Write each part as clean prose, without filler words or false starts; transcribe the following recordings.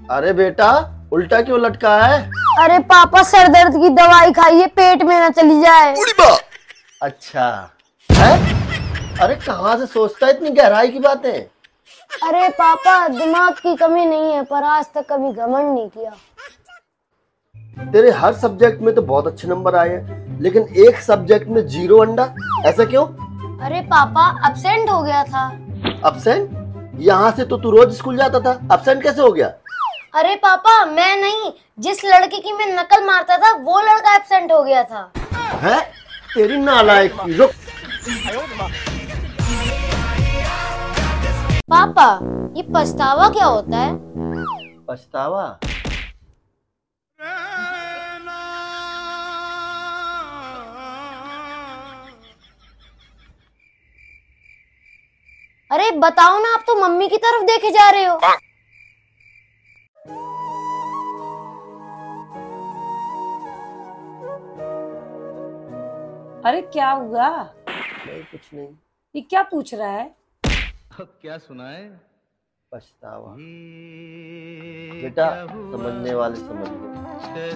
अरे बेटा, उल्टा क्यों लटका है? अरे पापा, सर दर्द की दवाई खाइए, पेट में ना चली जाए। अच्छा है? अरे कहाँ से सोचता है इतनी गहराई की बातें? अरे पापा, दिमाग की कमी नहीं है, पर आज तक कभी घमंड नहीं किया। तेरे हर सब्जेक्ट में तो बहुत अच्छे नंबर आए हैं, लेकिन एक सब्जेक्ट में 0 अंडा, ऐसा क्यों? अरे पापा, अब्सेंट हो गया था। अब्सेंट? यहाँ से तो तू रोज स्कूल जाता था, अब्सेंट कैसे हो गया? अरे पापा, मैं नहीं, जिस लड़के की मैं नकल मारता था वो लड़का एब्सेंट हो गया था। है? तेरी नालायक की। रुक। पापा, ये पछतावा क्या होता है? पछतावा? अरे बताओ ना, आप तो मम्मी की तरफ देखे जा रहे हो। अरे क्या हुआ? नहीं, कुछ नहीं। ये क्या पूछ रहा है? क्या सुनाए? पछतावा। बेटा, समझने वाले समझ गए।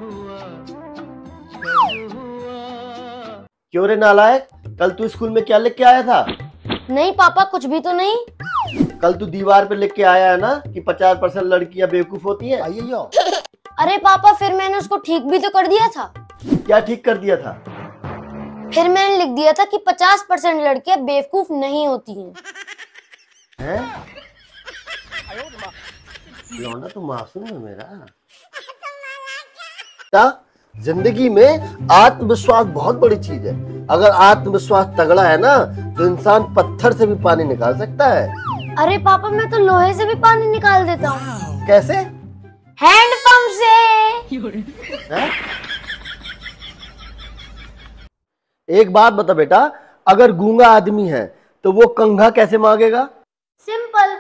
क्यों रे नालायक, कल तू स्कूल में क्या लिख के आया था? नहीं पापा, कुछ भी तो नहीं। कल तू दीवार पे लिख के आया है ना कि 50% लड़कियां बेवकूफ होती हैं। अरे पापा, फिर मैंने उसको ठीक भी तो कर दिया था। क्या ठीक कर दिया था? फिर मैंने लिख दिया था कि 50% लड़कियां बेवकूफ नहीं होती हैं। हैं? लौंडा तो मासूम है मेरा। जिंदगी में आत्मविश्वास बहुत बड़ी चीज है। अगर आत्मविश्वास तगड़ा है ना, तो इंसान पत्थर से भी पानी निकाल सकता है। अरे पापा, मैं तो लोहे से भी पानी निकाल देता हूँ। कैसे? हैंडपंप से। है? एक बात बता बेटा, अगर गूंगा आदमी है तो वो कंघा कैसे मांगेगा? सिंपल।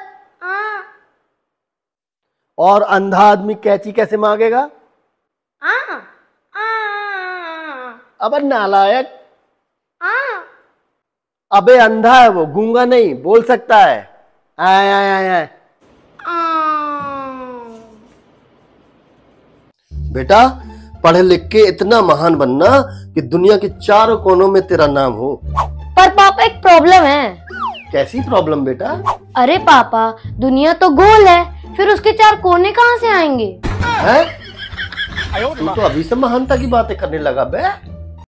और अंधा आदमी कैंची कैसे मांगेगा? अबे नालायक, अबे अंधा है वो, गूंगा नहीं, बोल सकता है। आय आय आय आय। बेटा, पढ़े लिख के इतना महान बनना कि दुनिया के चारों कोनों में तेरा नाम हो। पर पापा, एक प्रॉब्लम है। कैसी प्रॉब्लम बेटा? अरे पापा, दुनिया तो गोल है, फिर उसके 4 कोने कहाँ से आएंगे? है? तू तो अभी से महानता की बातें करने लगा बे।